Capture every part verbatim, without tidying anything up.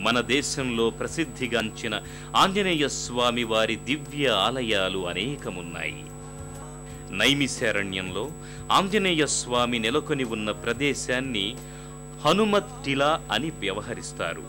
మన దేశంలో ప్రసిద్ధిగాంచిన ఆంజనేయ స్వామి వారి దివ్య ఆలయాలు అనేకమున్నాయి. నైమిశారణ్యంలో ఆంజనేయ స్వామి నెలకొని ఉన్న ప్రదేశాన్ని హనుమత్ టిలా అని వ్యవహరిస్తారు.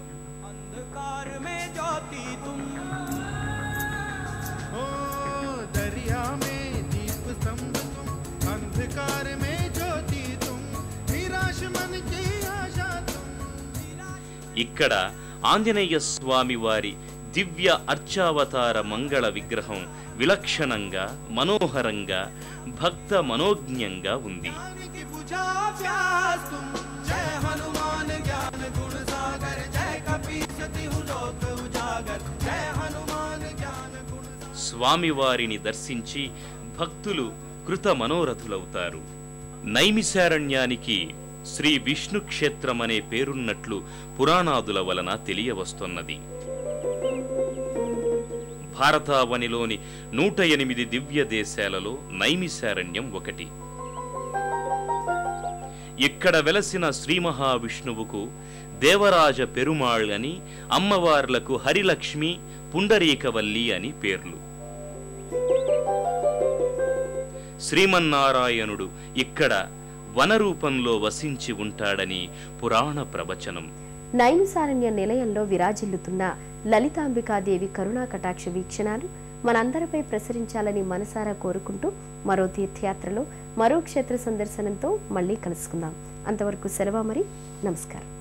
ఇక్కడ ఆంజనేయ స్వామి వారి దివ్య అర్చావతార మంగళ విగ్రహం విలక్షణంగా, మనోహరంగా, భక్త మనోజ్ఞంగా ఉంది. స్వామివారిని దర్శించి భక్తులు కృత మనోరథులవుతారు. నైమిశారణ్యానికి శ్రీ విష్ణు క్షేత్రం అనే పేరున్నట్లు పురాణాదుల వలన తెలియవస్తున్నది. భారతావనిలోని నూట ఎనిమిది దివ్య దేశాలలో నైమిశారణ్యం ఒకటి. ఇక్కడ వెలసిన శ్రీ మహావిష్ణువుకు దేవరాజ పెరుమాళ్ అని, అమ్మవార్లకు హరిలక్ష్మి, పుండరీకవల్లి అని పేర్లు. శ్రీమన్నారాయణుడు ఇక్కడ వనరూపంలో వసించి ఉంటాడని పురాణ ప్రవచనం. నైమిశారణ్య నిలయంలో విరాజిల్లుతున్న లలితాంబికాదేవి కరుణా కటాక్ష వీక్షణాలు మనందరిపై ప్రసరించాలని మనసారా కోరుకుంటూ మరో తీర్థయాత్రలో మరో క్షేత్ర సందర్శనంతో మళ్ళీ కలుసుకుందాం. అంతవరకు సెలవు మరి. నమస్కారం.